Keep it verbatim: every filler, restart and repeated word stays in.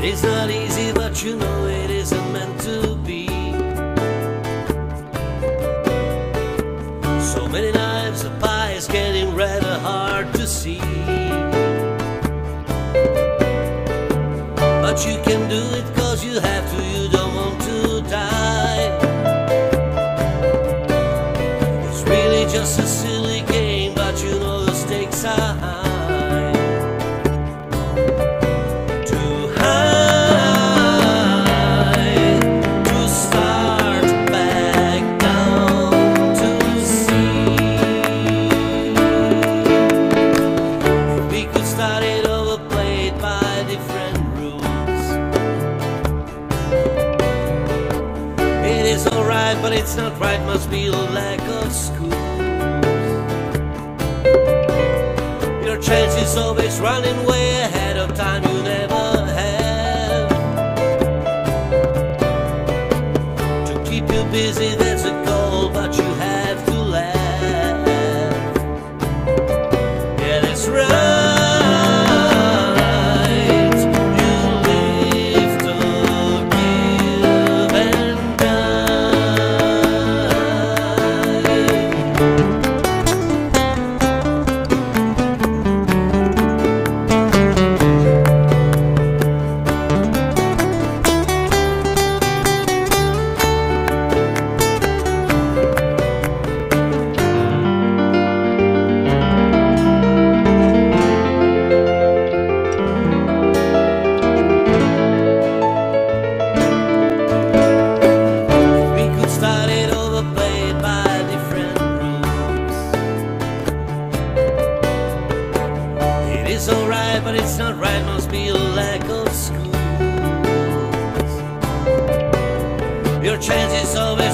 It is not easy, but you know it isn't meant to be. So many knives, the pie is getting rather hard to see. But you can do it cause you have to, you don't want to die. It's really just a silly game, but you know the stakes are high. It's alright, but it's not right, must be a lack of schools. Your chance is always running way ahead of time you never have. To keep you busy, that's a goal, but you have to laugh. Yeah, that's right. It's alright, but it's not right, must be a lack of schools. Your chance is always